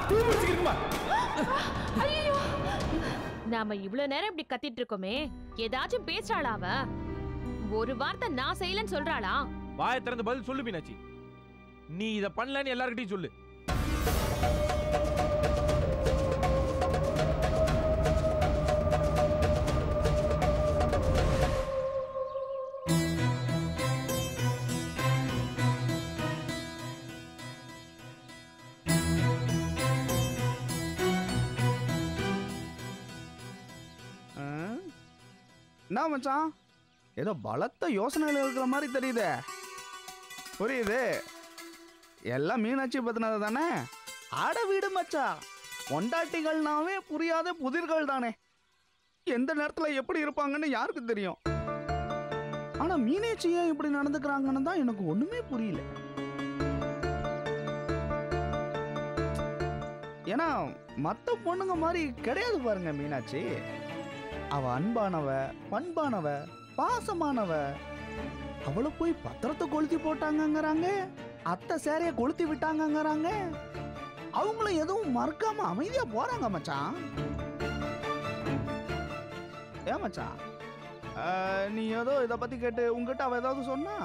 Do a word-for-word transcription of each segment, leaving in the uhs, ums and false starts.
தீ பிடிச்சிருக்குமா? ஐயோ, நாம இவ்வளவு நேரம் இப்படி கத்திட்டு இருக்கோமே, ஏதாச்சும் பேசுறாளா அவ? ஒரு வார்த்தை நான் செய்யலன்னு சொல்றாளா? வாயை திறந்து பதில் சொல்லு மீனாட்சி. நீ இத பண்ணலன்னு எல்லார்கிட்டயும் சொல்லு. என்ன மச்சான், ஏதோ பலத்த யோசனைகள் இருக்கிற மாதிரி தெரியுது. புரியுது, எல்லாம் மீனாட்சி பத்தினது தானே. ஆட வீடு மச்சா, பொண்டாட்டிகள்னாவே புரியாத புதிர்கள் தானே. எந்த நேரத்தில் எப்படி இருப்பாங்கன்னு யாருக்கு தெரியும். ஆனா மீனாட்சி ஏன் இப்படி நடந்துக்கிறாங்கன்னு தான் எனக்கு ஒண்ணுமே புரியல. ஏன்னா மற்ற பொண்ணுங்க மாதிரி கிடையாது பாருங்க மீனாட்சி. அவ அன்பானவ, பண்பானவ, பாசமானவ. அவளை போய் பத்திரத்தை கொளுத்தி போட்டாங்கங்கிறாங்க, அத்தை சேரைய கொளுத்தி விட்டாங்கங்கிறாங்க. அவங்கள எதுவும் மறக்காம அமைதியா போறாங்க மச்சான். ஏன் மச்சான், நீ ஏதோ இதை பத்தி கேட்டு உங்ககிட்ட அவ ஏதாவது சொன்னா?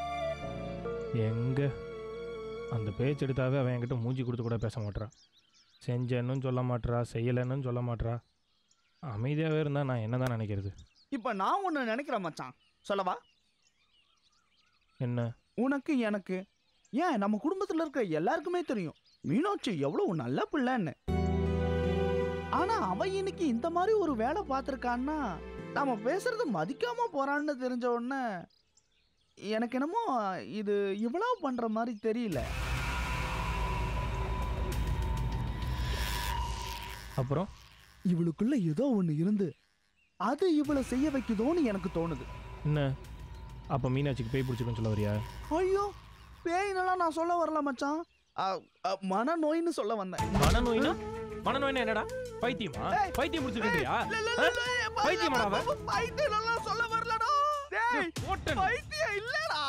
எங்க அந்த பேச்சு எடுத்தாவே அவன் என்கிட்ட மூஞ்சி கொடுத்து கூட பேச மாட்டா. செஞ்சேன்னு சொல்ல மாட்டா, செய்யலைன்னு சொல்ல மாட்டா. அமைதியாகவே இருந்தா நான் என்னதான் நினைக்கிறது? இப்ப நான் ஒன்று நினைக்கிறேன் மச்சான், சொல்லவா? என்ன? உனக்கு எனக்கு ஏன் நம்ம குடும்பத்தில் இருக்க எல்லாருக்குமே தெரியும் மீனாட்சி எவ்வளவு நல்ல பிள்ளைன்னு. ஆனா அவ இன்னைக்கு இந்த மாதிரி ஒரு வேலை பார்த்துருக்கான்னா நாம பேசுறது மதிக்காம போறான்னு தெரிஞ்ச உடனே எனக்கு என்னமோ இது இவ்வளவு பண்ற மாதிரி தெரியல. அப்புறம் இவளுக்குள்ள ஏதோ ஒண்ணு இருந்து அது இவளை செய்ய வைக்குதோன்னு எனக்கு தோணுது. என்ன அப்ப மீனாட்சிக்கு பேய் பிடிச்சிருக்குன்னு சொல்ல வரியா? ஐயோ, பேயினெல்லாம் நான் சொல்ல வரல மச்சான், மனநோயின்னு சொல்ல வந்தேன். மனநோயினா? மனநோயினா என்னடா? பைத்தியமா? பைத்தியம் பிடிச்சிருக்கியா? பைத்தியமாடா? பைத்தியம் சொல்ல வரலடா. டேய், பைத்தியம் இல்லடா.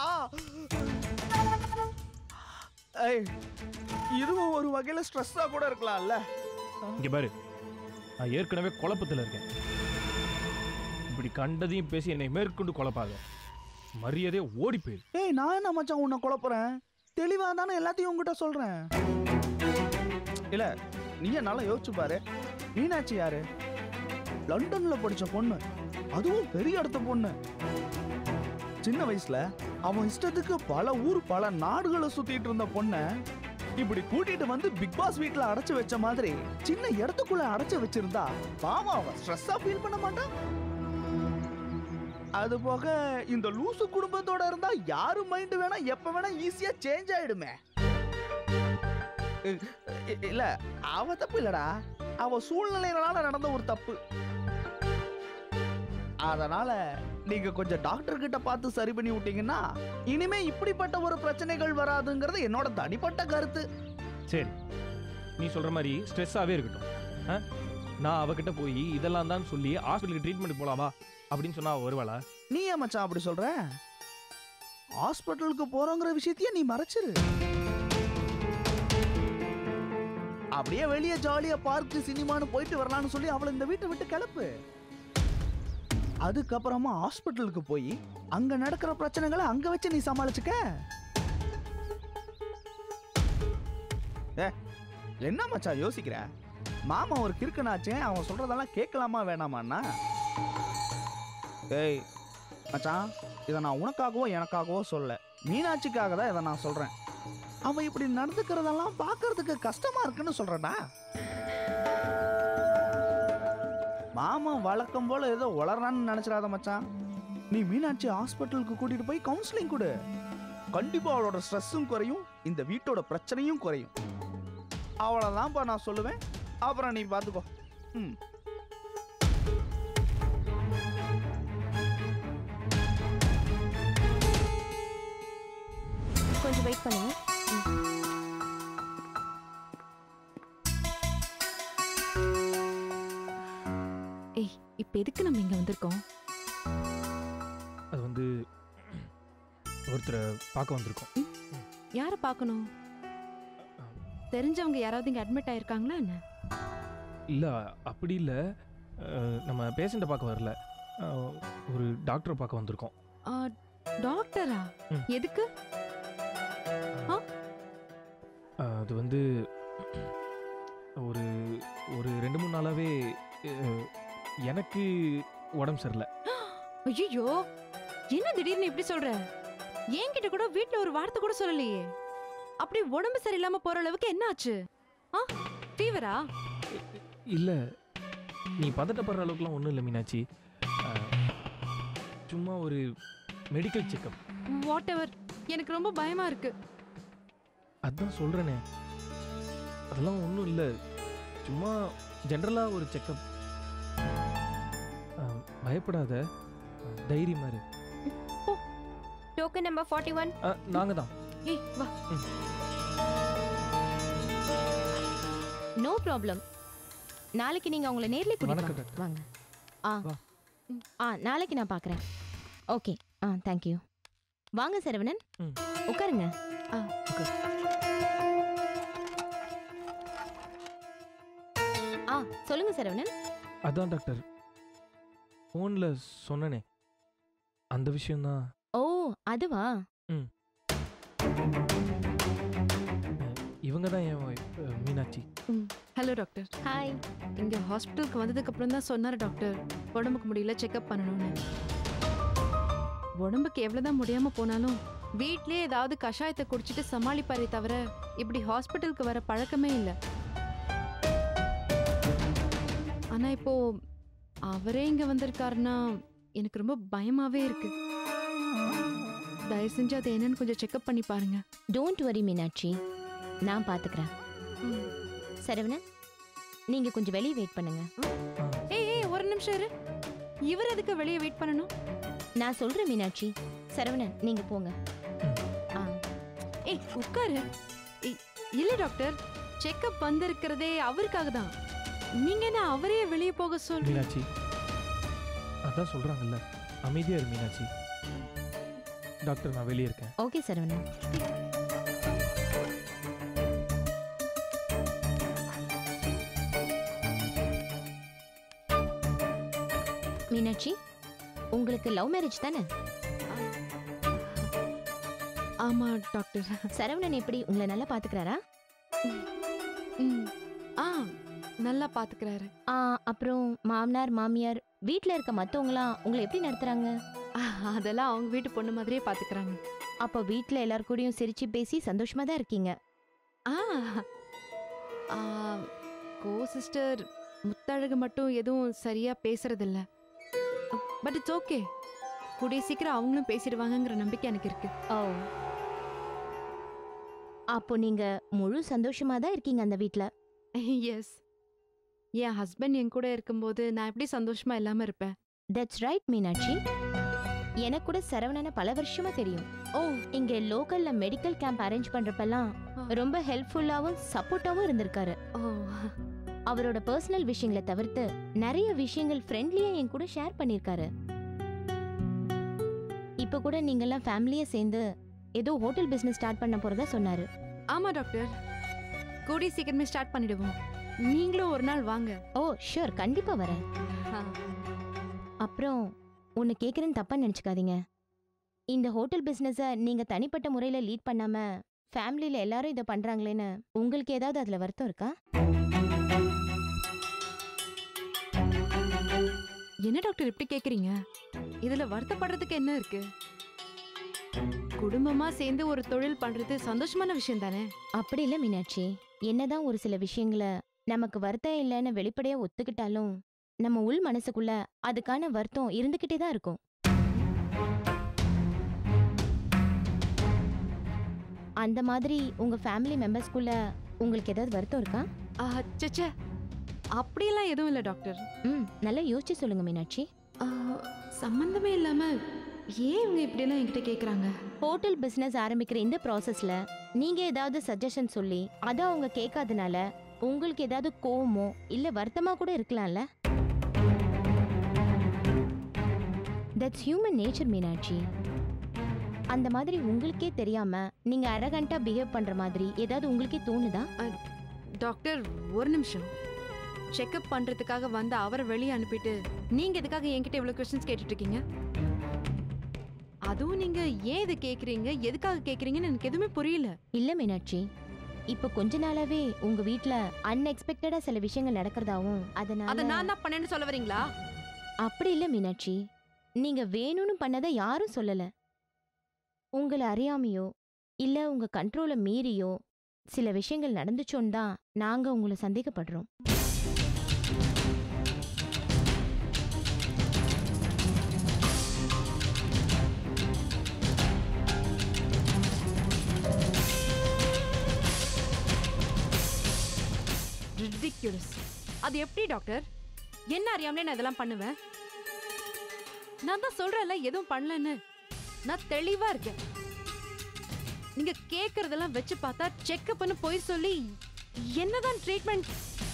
ஏய், இதுவும் ஒரு வகையில ஸ்ட்ரெஸ்ஸா கூட இருக்கலாம்ல. இங்க பாரு, நான் ஏற்கனவே குழப்பத்தில் இருக்கேன். இப்படி கண்டதையும் பேசி என்னை மேற்கொண்டு குழப்பாத. மரியாதையை ஓடி போயிரு. ஏய், நான் என்ன மச்சான் உன்னை குழப்புறேன்? தெளிவா தானே எல்லாத்தையும் உங்ககிட்ட சொல்றேன். இல்ல, நீ நல்லா யோசிச்சு பாரு. மீனாட்சி யாரு? லண்டன்ல படிச்ச பொண்ணு, அதுவும் பெரிய இடத்த பொண்ணு. சின்ன வயசுல அவன் இஷ்டத்துக்கு பல ஊர் பல நாடுகளை சுத்திட்டு இருந்த பொண்ண இப்படி கூட்டிட்டு வந்து பிக் பாஸ் வீட்ல அடைச்சு வச்ச மாதிரி சின்ன இடத்துக்குள்ள அடைச்சு வச்சிருந்தா பாவம் அவ ஸ்ட்ரெஸ்ஸா ஃபீல் பண்ண மாட்டான். அது போக இந்த லூசு குடும்பத்தோட இருந்தா யாரு மைண்ட் வேணா எப்ப வேணா ஈஸியா சேஞ்ச் ஆயிடுமே. இல்ல, அவ தப்பு இல்லடா, அவ சூழ்நிலைகளால நடந்த ஒரு தப்பு. அதனால நீங்க கொஞ்சம் டாக்டர் கிட்ட பார்த்து சரி பண்ணி விட்டீங்கன்னா இனிமே இப்படிப்பட்ட ஒரு பிரச்சனைகள் வராதுங்கிறது என்னோட தனிப்பட்ட கருத்து. சரி, நீ சொல்ற மாதிரி ஸ்ட்ரெஸ்ஸாவே இருக்கட்டும். நான் அவகிட்ட போய் இதெல்லாம் தான் சொல்லி ஹாஸ்பிட்டலுக்கு ட்ரீட்மெண்ட் போலாமா அப்படின்னு சொன்னா வருவாளா? நீ ஏன் மச்சான் அப்படி சொல்ற? ஹாஸ்பிட்டலுக்கு போறோங்கிற விஷயத்தையே நீ மறைச்சிரு. அப்படியே வெளியே ஜாலியா பார்க்கு சினிமான்னு போயிட்டு வரலான்னு சொல்லி அவளை இந்த வீட்டை விட்டு கிளப்பு. அதுக்கப்புறமா ஹாஸ்பிட்டலுக்கு போய் அங்க நடக்கிற பிரச்சனைகளை அங்க வச்சு நீ சமாளிச்சுக்க. என்ன மச்சான் யோசிக்கிற? மாமா ஒரு கிறுக்கனாச்சே, அவன் சொல்றதெல்லாம் கேட்கலாமா வேணாமான்னா? ஏய் மச்சான், இதை நான் உனக்காகவோ எனக்காகவோ சொல்ல, மீனாட்சிக்காக தான் இதை நான் சொல்றேன். அவன் இப்படி நடந்துக்கிறதெல்லாம் பார்க்கறதுக்கு கஷ்டமா இருக்குன்னு சொல்றேன்டா. மாமா வழக்கம் போல ஏதோ வளரான்னு நினைச்சிடாத மச்சான். நீ மீனாட்சி ஹாஸ்பிட்டலுக்கு கூட்டிட்டு போய் கவுன்சிலிங் கொடு. கண்டிப்பா அவளோட ஸ்ட்ரெஸ்ஸும் குறையும், இந்த வீட்டோட பிரச்சனையும் குறையும். அவ்வளவுதான்ப்பா நான் சொல்லுவேன். அப்புறம் நீ பாத்துக்கோ. ம் கொஞ்சம் வெயிட் பண்ணுங்க. ஏய், இப்ப எதுக்கு நம்ம இங்க வந்திருக்கோம்? அது வந்து ஒருத்தரை பார்க்க வந்திருக்கோம். யாரை பார்க்கணும்? தெரிஞ்சவங்க யாராவது இங்க அட்மிட் ஆயிருக்காங்களா என்ன? இல்லை அப்படி இல்லை, நம்ம பேஷண்ட்டை பார்க்க வரல, அஹ், ஒரு டாக்டரை பார்க்க வந்திருக்கோம். ஆ, டாக்டரா? ம். எதுக்கு? அஹ், அது வந்து ஒரு ஒரு ரெண்டு மூணு நாளாகவே எனக்கு உடம்பு சரியில்லை. ஐயோ, என்ன திடீர்னு இப்படி சொல்ற? என்கிட்ட கூட வீட்ல ஒரு வார்த்தை கூட சொல்லலையே. அப்படி உடம்பு சரியில்லாம போற அளவுக்கு என்ன ஆச்சு? ஆ, ஃபீவரா? இல்லை, நீ பதட்டப்படுற அளவுக்குலாம் ஒன்றும் இல்லை மீனாட்சி. அஹ், சும்மா ஒரு மெடிக்கல் செக்கப். வாட் எவர், எனக்கு ரொம்ப பயமா இருக்கு. அதான் சொல்கிறேனே, அதெல்லாம் ஒன்றும் இல்லை, சும்மா ஜென்ரலாக ஒரு செக்கப். பயப்படாத, தைரியமா இரு. Token number forty one. நாங்கள் தான். ஏய் வா. No problem. நாளைக்கு நீங்க அவங்கள நேர்ல கூட்டிட்டு வணக்கம் வாங்க. டாக்டர். வாங்க. ஆ வா. ஆ நாளைக்கு நான் பார்க்குறேன். ஓகே. ஆ தேங்க்யூ. வாங்க சரவணன், ம். உட்காருங்க. ஆ உட்காரு. ஆ சொல்லுங்க சரவணன். அதான் டாக்டர், ஃபோனில் சொன்னனே அந்த விஷயம்தான். ஓ அதுவா? இவங்க தான் என் wife, அஹ், மீனாட்சி. Hello doctor. ஹாய். இங்க ஹாஸ்பிட்டலுக்கு வந்ததுக்கு அப்புறம் தான் சொன்னாரு டாக்டர், உடம்புக்கு முடியல, செக்அப் பண்ணணும்னு. உடம்புக்கு எவ்வளவுதான் முடியாம போனாலும் வீட்லயே ஏதாவது கஷாயத்தை குடிச்சிட்டு சமாளிப்பாரே தவிர இப்படி ஹாஸ்பிட்டலுக்கு வர பழக்கமே இல்லை. ஆனா இப்போ அவரே இங்க வந்திருக்காருன்னா எனக்கு ரொம்ப பயமாவே இருக்கு. தயவு செஞ்சு அதை என்னன்னு கொஞ்சம் செக்அப் பண்ணி பாருங்க. டோன்ட் வரி மீனாட்சி, நான் பார்த்துக்கிறேன். ம். சரவணன், நீங்க கொஞ்சம் வெளியே வெயிட் பண்ணுங்க. ஏய் ஏய் ஒரு நிமிஷம் இரு. இவர் எதுக்கு வெளியே வெயிட் பண்ணணும்? நான் சொல்றேன் மீனாட்சி. சரவணன் நீங்க போங்க. ஆ ஏய் உட்காரு. ஏய், இல்ல டாக்டர், செக்அப் வந்திருக்கிறதே அவருக்காக தான். நீங்க என்ன அவரே வெளியே போக சொல்றீங்க? மீனாட்சி, அதான் சொல்கிறாங்கல்ல, அமைதியாக இரு மீனாட்சி. டாக்டர் நான் வெளியே இருக்கேன். ஓகே சரவணன். மீனாட்சி, உங்களுக்கு லவ் மேரேஜ் தானே? ஆமா டாக்டர். சரவணன் எப்படி உங்களை நல்லா பாத்துக்கிறாரா? ம். ஆ நல்லா பாத்துக்கிறாரு. ஆ அப்புறம் மாமனார் மாமியார் வீட்ல இருக்க மத்தவங்களாம் உங்களை எப்படி நடத்துறாங்க? ஆ, அதெல்லாம் அவங்க வீட்டு பொண்ணு மாதிரியே பாத்துக்கிறாங்க. அப்ப வீட்ல எல்லார் கூடயும் சிரிச்சு பேசி சந்தோஷமா தான் இருக்கீங்க. ஆ ஆ, கோ சிஸ்டர் முத்தழகு மட்டும் எதுவும் சரியா பேசுறதில்ல. பட் இட்ஸ் ஓகே, கூடிய சீக்கிரம் அவங்களும் பேசிடுவாங்கங்கிற நம்பிக்கை எனக்கு இருக்கு. ஓ, அப்போ நீங்க முழு சந்தோஷமா தான் இருக்கீங்க அந்த வீட்ல. எஸ், என் ஹஸ்பண்ட் என் கூட இருக்கும்போது நான் எப்படி சந்தோஷமா இல்லாம இருப்பேன்? That's right Meenakshi. எனக்கு கூட சரவணனை பல வருஷமா தெரியும். ஓ, இங்க லோக்கல்ல மெடிக்கல் கேம்ப் அரேஞ்ச் பண்றப்பெல்லாம் ரொம்ப ஹெல்ப்ஃபுல்லாவும் சப்போர்ட்டாவும் இருந்திருக்காரு. ஓ, அவரோட பர்சனல் விஷயங்களை தவிர்த்து நிறைய விஷயங்கள் ஃப்ரெண்ட்லியா என் கூட ஷேர் பண்ணிருக்காரு. இப்ப கூட நீங்க எல்லாம் ஃபேமிலியா சேர்ந்து ஏதோ ஹோட்டல் பிசினஸ் ஸ்டார்ட் பண்ண போறதா சொன்னாரு. ஆமா டாக்டர், கூடிய சீக்கிரமே ஸ்டார்ட் பண்ணிடுவோம். நீங்களும் ஒரு நாள் வாங்க. ஓ ஷூர், கண்டிப்பா வரேன். ஆ. அப்புறம் ஒன்னு கேக்குறேன்னு தப்பா நினைச்சுக்காதீங்க. இந்த ஹோட்டல் பிசினஸ நீங்க தனிப்பட்ட முறையில லீட் பண்ணாம ஃபேமிலியில எல்லாரும் இதை பண்றாங்களேன்னு உங்களுக்கு ஏதாவது அதுல வருத்தம் இருக்கா? என்ன டாக்டர் இப்படி கேக்குறீங்க? இதுல வருத்தப்படுறதுக்கு என்ன இருக்கு? குடும்பமா சேர்ந்து ஒரு தொழில் பண்றது சந்தோஷமான விஷயம் தானே? அப்படி இல்ல மீனாட்சி, என்னதான் ஒரு சில விஷயங்களை நமக்கு வருத்தம் இல்லைன்னு வெளிப்படையா ஒத்துக்கிட்டாலும் நம்ம உள் மனசுக்குள்ள அதுக்கான வருத்தம் இருந்துகிட்டே தான் இருக்கும். அந்த மாதிரி உங்க ஃபேமிலி மெம்பர்ஸ்குள்ள உங்களுக்கு ஏதாவது வருத்தம் இருக்கா? அச்சச்சே, அப்படியெல்லாம் எதுவும் இல்லை டாக்டர். ம் நல்லா யோசிச்சு சொல்லுங்க மீனாட்சி. ஆ, சம்பந்தமே இல்லாம ஏன் இவங்க இப்படியெல்லாம் என்கிட்ட கேக்குறாங்க? ஹோட்டல் பிசினஸ் ஆரம்பிக்கிற இந்த ப்ராசஸ்ல நீங்க ஏதாவது சஜஷன் சொல்லி அதை அவங்க கேட்காதனால உங்களுக்கு ஏதாவது கோவமோ இல்ல வருத்தமா கூட இருக்கலாம்ல. That's human nature Meenakshi. அந்த மாதிரி உங்களுக்கே தெரியாம நீங்க அரகண்டா பிஹேவ் பண்ற மாதிரி ஏதாவது உங்களுக்கே தோணுதா? டாக்டர் ஒரு நிமிஷம். செக்அப் பண்றதுக்காக வந்து அவரை வெளியே அனுப்பிட்டு நீங்க எதுக்காக என்கிட்ட இவ்வளவு கொஸ்டின்ஸ் கேட்டுட்டு இருக்கீங்க? அதுவும் நீங்க ஏன் இதை கேக்குறீங்க, எதுக்காக கேக்குறீங்கன்னு எனக்கு எதுவுமே புரியல. இல்ல மீனாட்சி, இப்ப கொஞ்ச நாளாவே உங்க வீட்ல அன்எக்ஸ்பெக்டடா சில விஷயங்கள் நடக்கிறதாவும் அதனால அத நான் தான் பண்ணேன்னு சொல்ல வரீங்களா? அப்படி இல்ல மீனாட்சி, நீங்க வேணும்னு பண்ணதை யாரும் சொல்லல. உங்களை அறியாமையோ இல்ல உங்க கண்ட்ரோலை மீறியோ சில விஷயங்கள் நடந்துச்சோன்னு தான் நாங்க உங்களை சந்தேகப்படுறோம். ரிடிகுலஸ். அது எப்படி டாக்டர்? என்ன அறியாமலே நான் இதெல்லாம் பண்ணுவேன்? நான் தான் சொல்றேன்ல எதுவும் பண்ணலன்னு. நான் தெளிவா இருக்கேன். நீங்க கேக்குறதெல்லாம் வச்சு பார்த்தா செக்அப் பண்ண போய் சொல்லி என்னதான் ட்ரீட்மெண்ட்?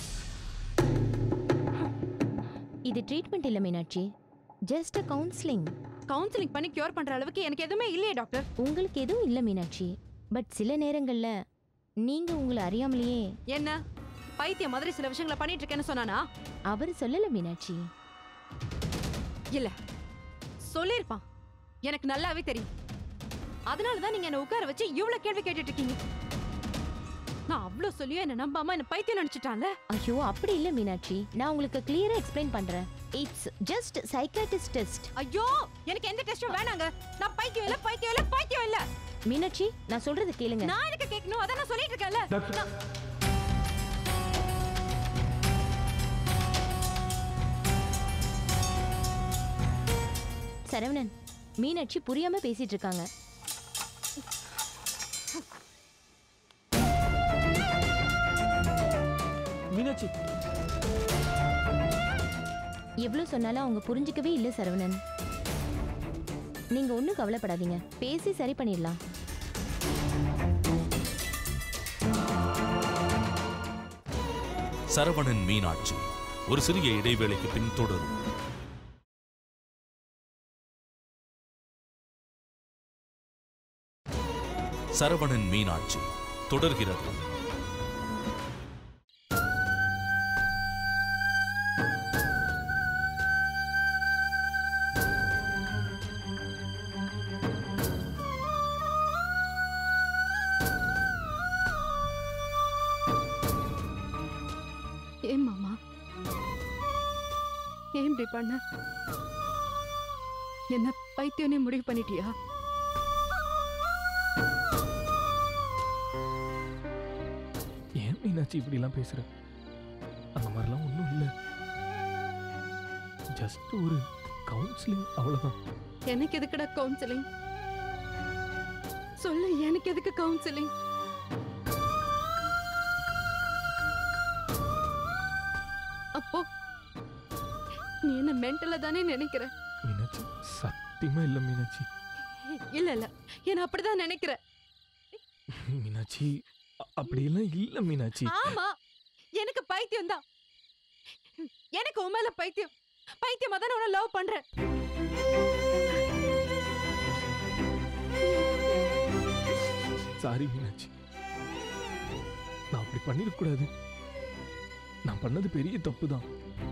இது ட்ரீட்மெண்ட் இல்ல மீனாட்சி, ஜஸ்ட் கவுன்சிலிங். கவுன்சிலிங் பண்ணி கியூர் பண்ற அளவுக்கு எனக்கு எதுவுமே இல்லையே டாக்டர். உங்களுக்கு எதுவும் இல்ல மீனாட்சி, பட் சில நேரங்கள்ல நீங்க உங்களை அறியாமலேயே என்ன பைத்தியம் மாதிரி சில விஷயங்களை பண்ணிட்டு இருக்கேன்னு சொன்னானா? அவர் சொல்லல மீனாட்சி. இல்ல சொல்லிருப்பான், எனக்கு நல்லாவே தெரியும். அதனாலதான் நீங்க என்ன உட்கார வச்சு இவ்வளவு கேள்வி கேட்டுட்டு இருக்கீங்க. நான் அவ்வளவு சொல்லியும் என்ன நம்பாம என்ன பைத்தியம் நினைச்சிட்டான்ல. ஐயோ அப்படி இல்ல மீனாட்சி, நான் உங்களுக்கு கிளியரா எக்ஸ்பிளைன் பண்றேன். It's just psychiatrist test. ஐயோ எனக்கு எந்த டெஸ்டும் வேணாங்க. நான் பைத்தியம் இல்ல பைத்தியம் இல்ல பைத்தியம் இல்ல. மீனாட்சி நான் சொல்றது கேளுங்க. நான் எனக்கு கேட்கணும், அத நான் சொல்லிட்டு இருக்கேன்ல. சரவணன், மீனாட்சி புரியாம பேசிட்டு இருக்காங்க. மீனாட்சி எவ்வளவு சொன்னாலும் அவங்க புரிஞ்சுக்கவே இல்ல சரவணன். நீங்க ஒண்ணும் கவலைப்படாதீங்க, பேசி சரி பண்ணிடலாம். சரவணன் மீனாட்சி ஒரு சிறிய இடைவேளைக்கு பின் தொடரும். சரவணன் மீனாட்சி தொடர்கிறது. ஏன் மாமா, ஏன் இப்படி பண்ண? என்ன பைத்தியனே முடிவு பண்ணிட்டியா? ஏன் மீனாட்சி இப்படிலாம் பேசுற? அந்த மாதிரிலாம் ஒன்றும் இல்லை, ஜஸ்ட் ஒரு கவுன்சிலிங் அவ்வளோதான். எனக்கு எதுக்குடா கவுன்சிலிங்? சொல்லு, எனக்கு எதுக்கு கவுன்சிலிங்? அப்போ நீ என்ன மென்டலா தானே நினைக்கிற? மீனாட்சி சத்தியமா இல்லை மீனாட்சி. இல்ல இல்ல, என்ன அப்படிதான் நினைக்கிற. மீனாட்சி அப்படியெல்லாம் இல்லை மீனாட்சி. ஆமா, எனக்கு பைத்தியம் தான். எனக்கு உன் மேல பைத்தியம். பைத்தியமா தானே உன்னை லவ் பண்றேன். சாரி மீனாட்சி, நான் அப்படி பண்ணிடக்கூடாது. நான் பண்ணது பெரிய தப்பு தான்.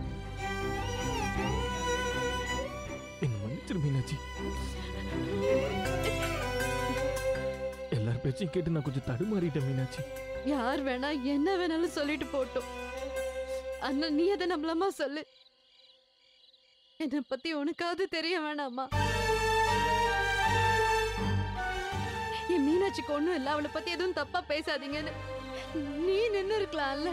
என்ன மன்னிச்சிரு மீனாட்சி. எல்லார் பேச்சையும் கேட்டு நான் கொஞ்சம் தடுமாறிட்டேன் மீனாட்சி. யார் வேணா என்ன வேணாலும் சொல்லிட்டு போட்டோம். அண்ணா நீ அதை நம்பலாமா சொல்லு. என்னை பத்தி உனக்காவது தெரிய வேணாமா? என் மீனாட்சிக்கு ஒண்ணும் இல்ல, அவளை பத்தி எதுவும் தப்பா பேசாதீங்கன்னு நீ நின்னு இருக்கலாம்ல.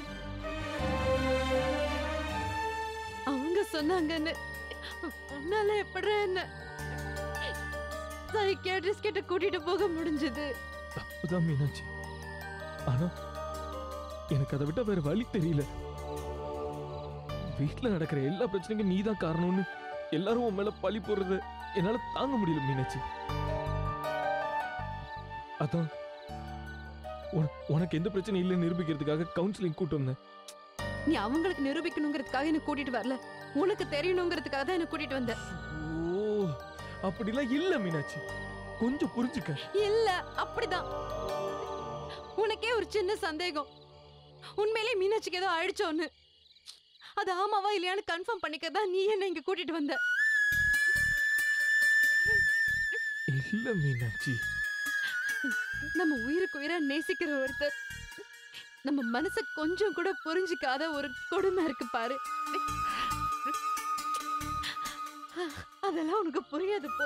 அவங்க சொன்னாங்கன்னு உன்னால எப்படி என்ன சைக்கியாட்ரிஸ்ட் கிட்ட கூட்டிட்டு போக முடிஞ்சது? தப்புதான் மீனாட்சி, ஆனா எனக்கு அதை விட்டா வேற வழி தெரியல. வீட்டுல நடக்கிற எல்லா பிரச்சனைக்கும் நீதான் காரணம்னு எல்லாரும் உன் மேல பழி போடுறது என்னால தாங்க முடியல மீனாட்சி. அதான் உனக்கு எந்த பிரச்சனையும் இல்லைன்னு நிரூபிக்கிறதுக்காக கவுன்சிலிங் கூட்டு வந்தேன். நீ அவங்களுக்கு நிரூபிக்கணுங்கிறதுக்காக என்ன கூட்டிட்டு வரல, உனக்கு தெரியணுங்கிறதுக்காக தான் என்ன கூட்டிட்டு வந்த. ஓ அப்படிலாம் இல்ல மீனாட்சி. கொஞ்சம் புரிஞ்சுக்க. இல்ல அப்படிதான். உனக்கே ஒரு சின்ன சந்தேகம், உண்மையிலே மீனாட்சிக்கு ஏதோ ஆயிடுச்சோன்னு. அது ஆமாவா இல்லையான்னு கன்ஃபார்ம் பண்ணிக்கதான் நீ என்ன இங்க கூட்டிட்டு வந்த. இல்ல மீனாட்சி, நம்ம உயிருக்கு உயிரா நேசிக்கிற ஒருத்தர் நம்ம மனச கொஞ்சம் கூட புரிஞ்சுக்காத ஒரு கொடுமை இருக்கு பாரு. அதெல்லாம் உனக்கு புரியாது போ.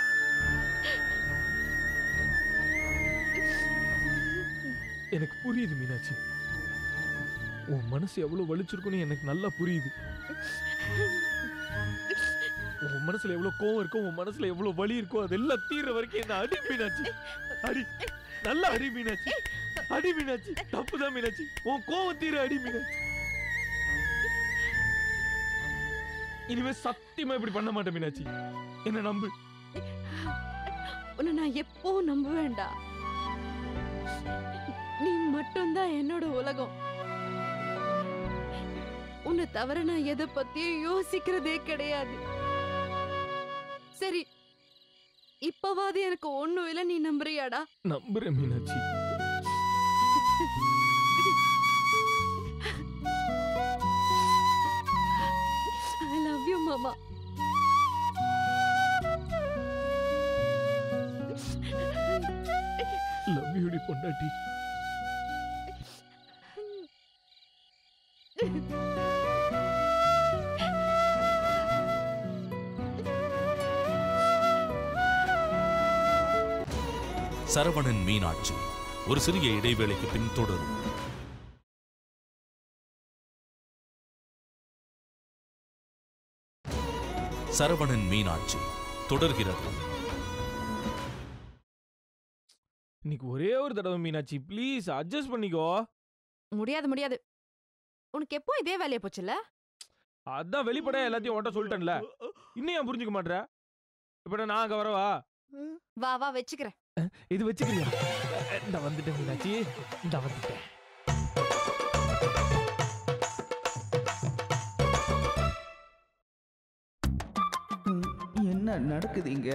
எனக்கு புரியுது மீனாட்சி. உன் மனசு எவ்வளவு வலிச்சிருக்குன்னு எனக்கு நல்லா புரியுது. உன் மனசுல எவ்வளவு கோவம் இருக்கும், உன் மனசுல எவ்வளவு வலி இருக்கும், அதெல்லாம் தீர்ற வரைக்கும் என்ன அடி மீனாட்சி. அடி, நல்லா அடி மீனாட்சி. அடி மீனாட்சி, தப்புதான் மீனாட்சி. உன் கோவம் தீர அடி மீனாட்சி. இனிமே சத்தியமா இப்படி பண்ண மாட்டேன் மீனாட்சி, என்ன நம்பு. உன்னை நான் எப்போ நம்ப வேண்டாம். நீ மட்டும்தான் என்னோட உலகம். உன்னை தவிர நான் எதை பத்தியும் யோசிக்கிறதே கிடையாது. சரி, இப்பவாது எனக்கு ஒண்ணும் இல்ல, நீ நம்புறியாடா? நம்புறேன் மீனாட்சி. I love you, மாமா. லவ் யூ டி பொண்டாட்டி. சரவணன் மீனாட்சி ஒரு சிறிய இடைவேளைக்கு பின் தொடரும். சரவணன் மீனாட்சி தொடர்கிறது. இன்னைக்கு ஒரே ஒரு தடவை மீனாட்சி, ப்ளீஸ் அட்ஜஸ்ட் பண்ணிக்கோ. முடியாது முடியாது. உனக்கு எப்போ இதே வேலையா போச்சுல? அதான் வெளிப்பட எல்லாத்தையும் ஓட்ட சொல்லிட்டேன்ல, இன்னும் ஏன் புரிஞ்சுக்க மாட்டேற? இப்ப நான் அங்க வரவா? வா வா வச்சுக்கிறேன். இது வச்சுக்கிறியா? இந்த வந்துட்டேன் மீனாட்சி, இந்த வந்துட்டேன். என்ன நடக்குது இங்க?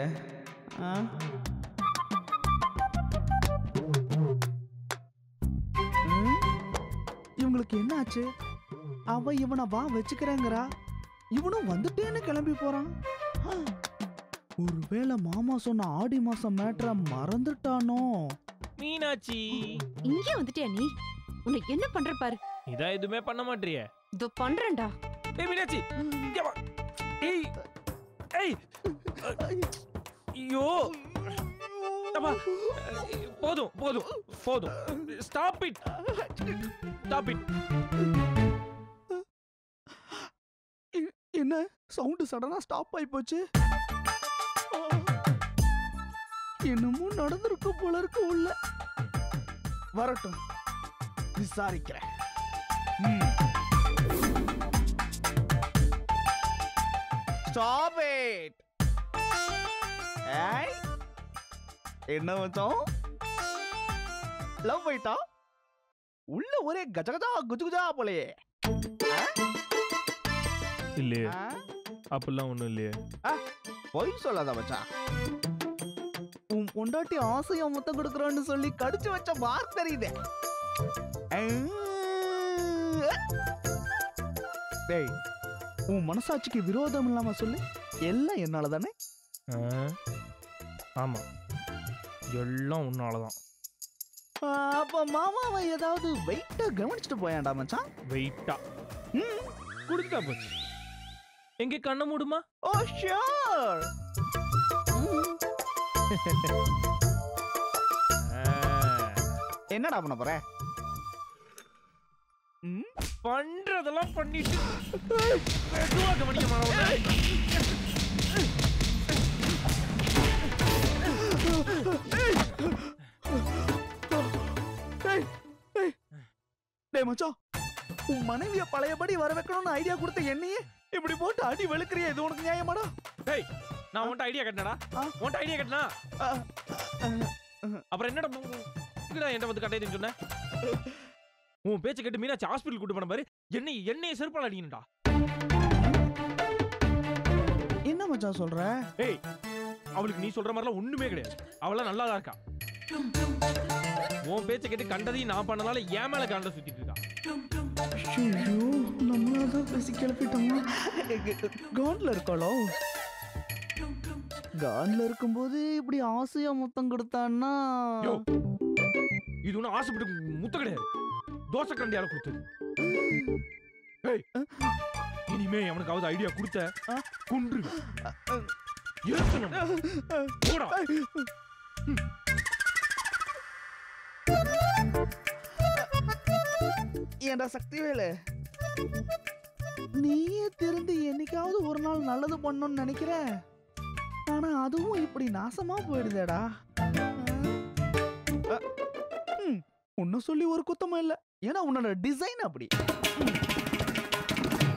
இவங்களுக்கு என்ன ஆச்சு? அவ இவனை வா வச்சுக்கிறேங்கிறா, இவனும் வந்துட்டேன்னு கிளம்பி போறான். ஒருவேளை மாமா சொன்ன ஆடி மாசம் மேட்ர மறந்துட்டானோ? மீனாட்சி, இங்கே வந்துட்டியா நீ? உன்னை என்ன பண்ற பாரு. இதா எதுவுமே பண்ண மாட்டியே. இதோ பண்றேன்டா. ஏய் மீனாட்சி, இங்க வா. ஏய் ஏய், ஐயோ, அப்பா, போதும் போதும் போதும். Stop it, stop it. என்ன சவுண்ட் சடனா ஸ்டாப் ஆயி போச்சு? என்னமோ நடந்திருக்கு போல இருக்கு. உள்ள வரட்டும், விசாரிக்கிறேன். Stop it. ஏய், என்ன மச்சான், லவ் ஆயிட்டா? உள்ள ஒரே கஜகஜா குஜுகுஜா போலயே. இல்லையே, அப்படிலாம் ஒண்ணும் இல்லையே. பொய் சொல்லாத மச்சான். உன் பொண்டாட்டி ஆசையா முத்தம் கொடுக்குறான்னு சொல்லி கடிச்சு வச்ச மார்க் தெரியுது. டேய், உன் மனசாட்சிக்கு விரோதம் இல்லாம சொல்லு, எல்லாம் என்னால தானே? ஆமா, எல்லாம் உன்னாலதான். அப்ப மாமாவை ஏதாவது வெயிட்டா கவனிச்சுட்டு போயாண்டா மச்சான்? வெயிட்டா குடுத்துட்டா போச்சு. எங்க கண்ண மூடுமா? ஓ ஷூர். என்னடா பண்ண போற? பண்றதெல்லாம் பண்ணிட்டு மெதுவா கவனிக்க மாட்டேன். டேய் மச்சான், உன் மனைவிய பழையபடி வர வைக்கணும்னு ஐடியா கொடுத்த என்னையே இப்படி போட்டு அடி வெளுக்கிறிய, இது உனக்கு நியாயமாடா? டேய், நான் உன்ட்ட ஐடியா கட்டனடா. உன்ட்ட ஐடியா கட்டனா அப்புறம் என்னடா இதுடா என்கிட்ட வந்து கட்டையதுன்னு சொன்ன? உன் பேச்ச கேட்டு மீனாட்சி ஹாஸ்பிடல் கூட்டு போன பாரு, என்னை என்னைய செருப்பால அடிக்கணும்டா. என்ன மச்சான் சொல்ற? ஏய், அவளுக்கு நீ சொல்ற மாதிரிலாம் ஒண்ணுமே கிடையாது. அவள நல்லா தான் இருக்கா. உன் பேச்சை கேட்டு கண்டதையும் நான் பண்ணனால ஏன் மேல காண்ட சுத்திட்டு இருக்கா. ஐயோ நம்மளாதான் பேசி கிளப்பிட்டோமா? கான்ல இருக்காளோ? கான்ல இருக்கும்போது இப்படி ஆசையா முத்தம் கொடுத்தான்னா இது ஒன்னும் ஆசைப்பட்டு முத்தம் கிடையாது. தோசை கண்டியால கொடுத்தது. இனிமே அவனுக்காவது ஐடியா கொடுத்த கொன்று ஏண்டா சக்திவேலு, நீயே திருந்து என்னைக்காவது ஒரு நாள் நல்லது பண்ணணும்னு நினைக்கிற, ஆனா அதுவும் இப்படி நாசமா போயிடுதேடா. உன்ன சொல்லி ஒரு குத்தமும் இல்ல, ஏன்னா உன்னோட டிசைன் அப்படி.